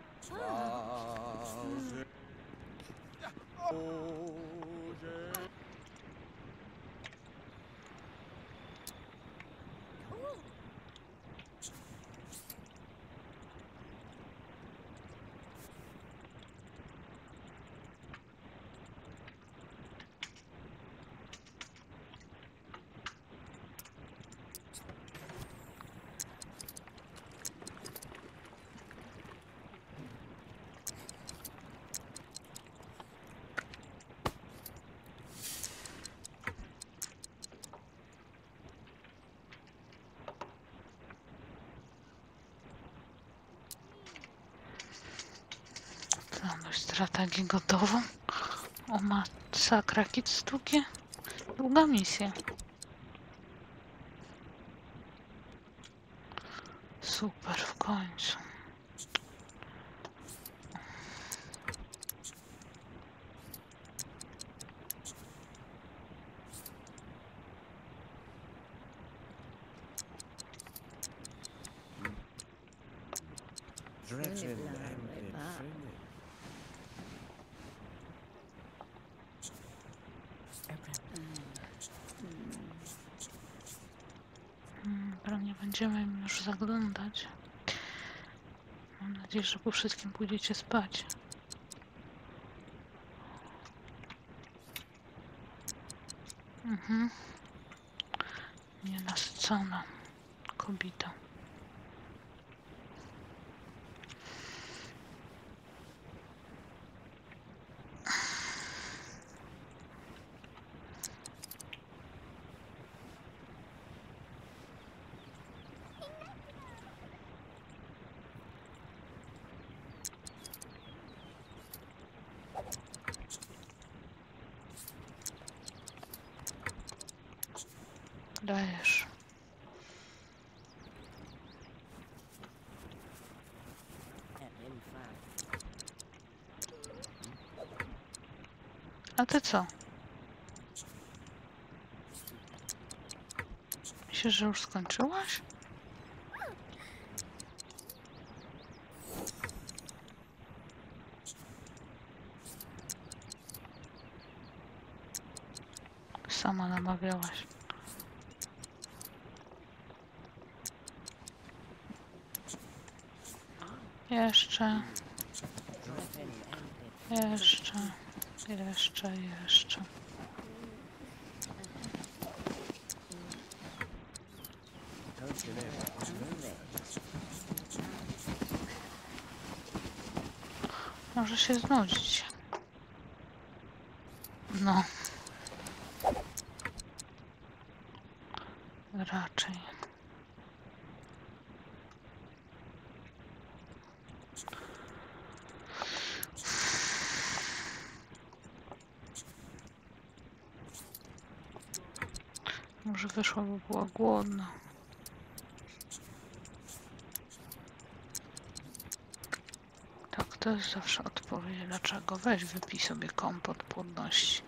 Mamy strategię gotową. O masakra, jakie długie. Długa misja. Super, w końcu. Dredgen Flip and line, Frinny. Dobra, nie będziemy im już zaglądać. Mam nadzieję, że po wszystkim pójdziecie spać. Nienasycona kobieta. Dajesz. A ty co? Myślisz, że już skończyłaś? Sama namawiałaś. Jeszcze. Jeszcze. Jeszcze. Może się znudzić. No. Raczej. Może wyszła, bo była głodna. Tak, to jest zawsze odpowiedź. Dlaczego? Weź wypij sobie kompot płodności.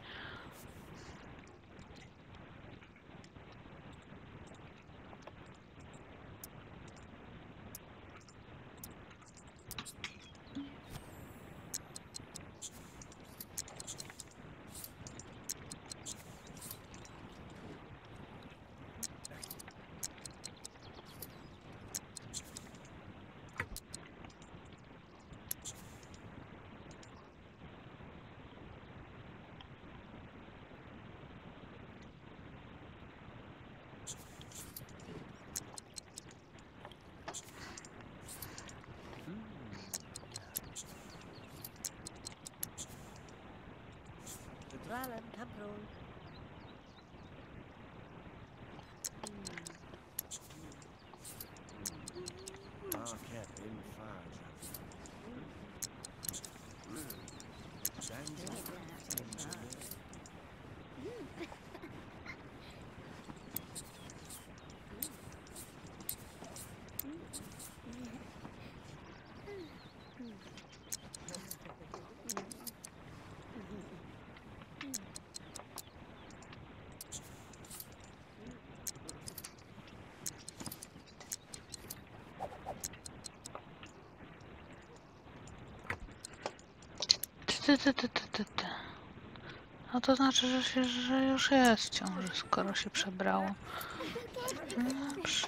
Ty. No to znaczy, że już jest w ciąży, skoro się przebrało. No dobrze.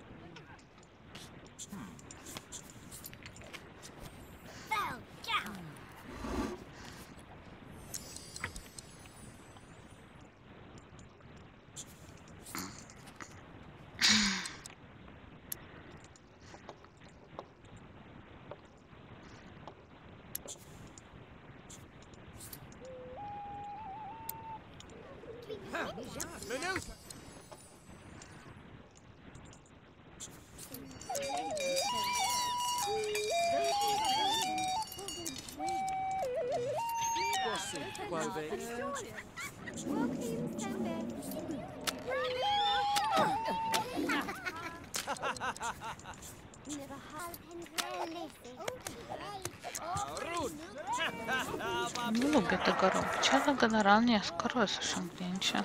Fell down. Nie lubię tego robić, ale generalnie skoro jest osiągnięcie.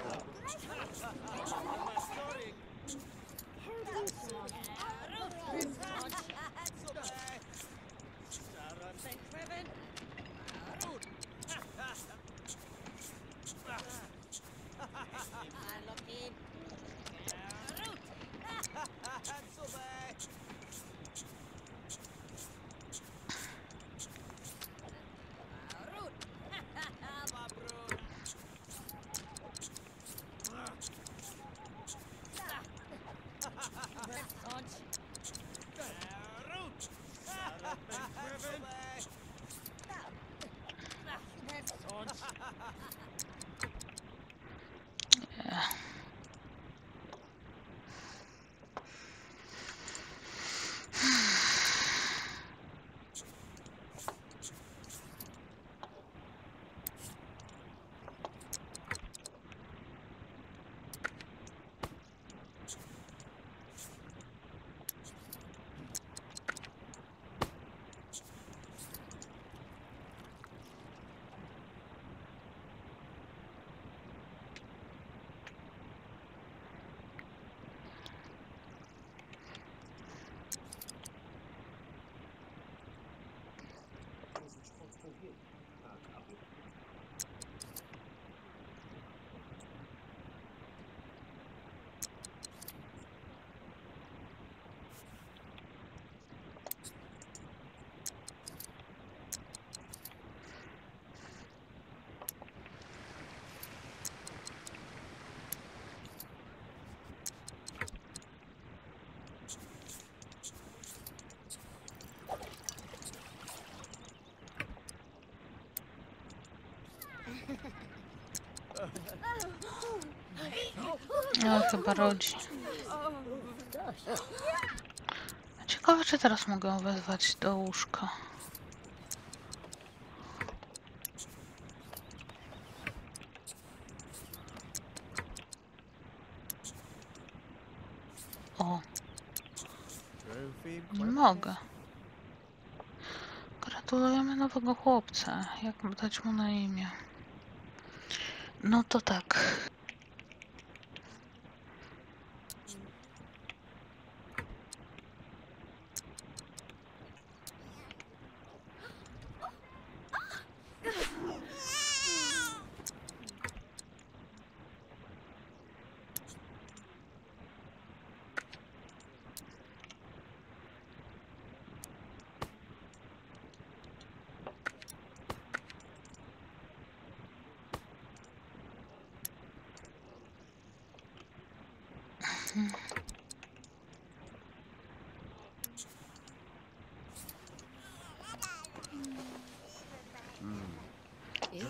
No chyba rodzi. Ciekawe, czy teraz mogę ją wezwać do łóżka. O, nie mogę. Gratulujemy nowego chłopca. Jak dać mu na imię? No to tak.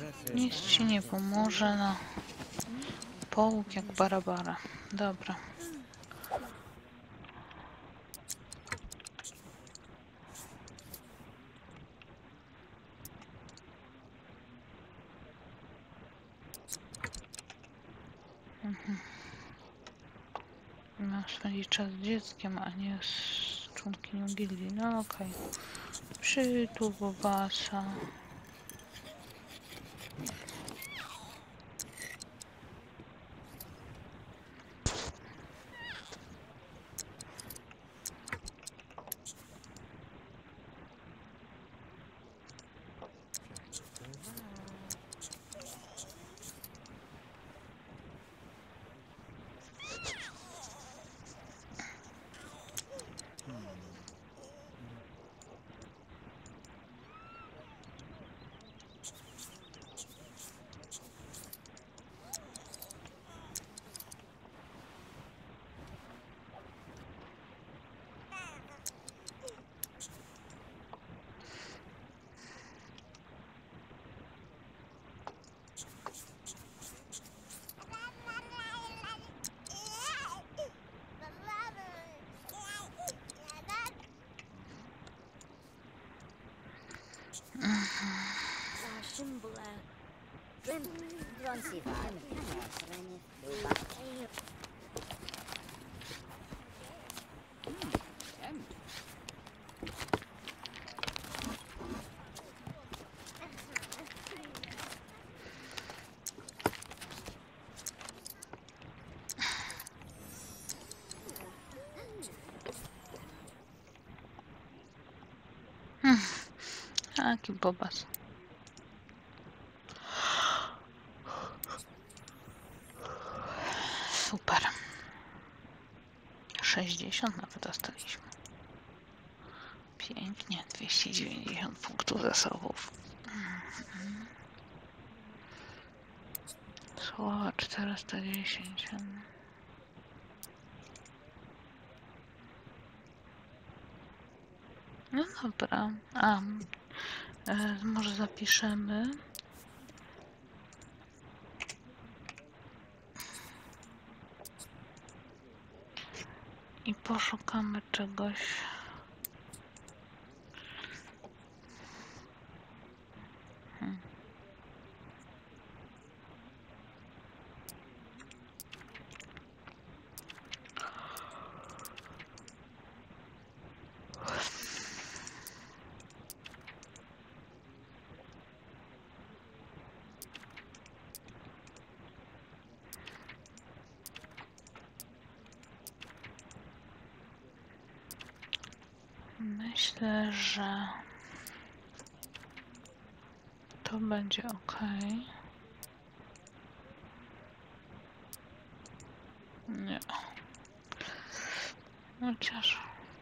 Nic ci nie pomoże, no. Połóg jak barabara. Dobra. Mam spędzić czas z dzieckiem, a nie z członkinią gildii. No okej. Przytul Bobasa. Taki Bobas. Super. 60 nawet dostaliśmy. Pięknie. 290 punktów zasobów. Słowa 410. No dobra. Może zapiszemy. I poszukamy czegoś. Myślę, że to będzie ok. Nie. Chociaż.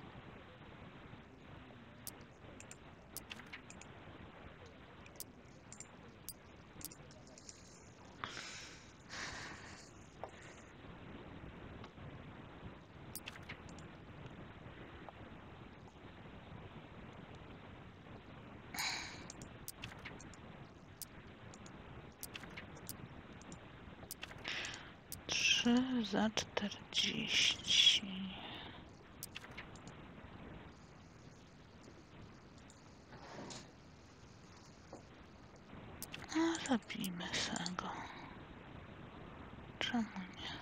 Za 40. No, zabijmy se go. Czemu nie?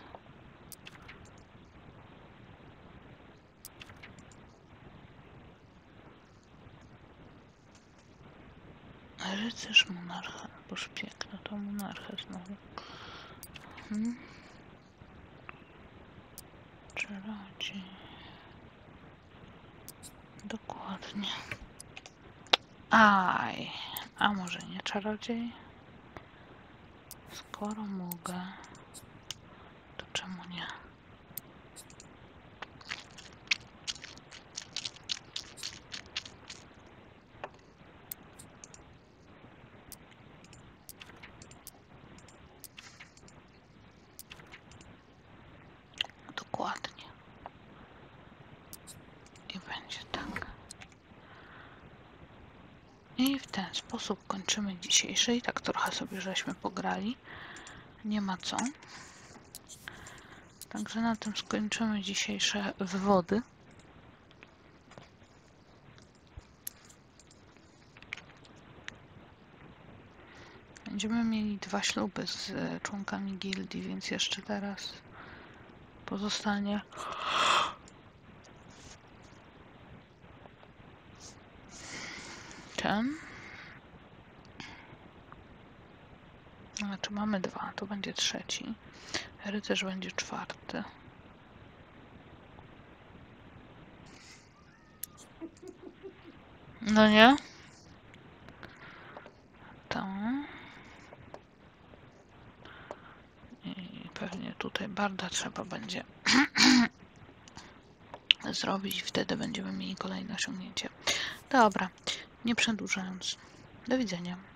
Rycerz monarcha albo szpieg, no to monarchę znowu. Czarodziej. Dokładnie. Aj, a może nie czarodziej? Skoro mogę, to czemu nie? Dokładnie. I będzie tak. I w ten sposób kończymy dzisiejszy. I tak trochę sobie żeśmy pograli. Nie ma co. Także na tym skończymy dzisiejsze wywody. Będziemy mieli 2 śluby z członkami gildii, więc jeszcze teraz pozostanie ten. Znaczy mamy 2, to będzie 3. Rycerz będzie 4. No nie? To. I pewnie tutaj barda trzeba będzie zrobić i wtedy będziemy mieli kolejne osiągnięcie. Dobra, nie przedłużając. Do widzenia.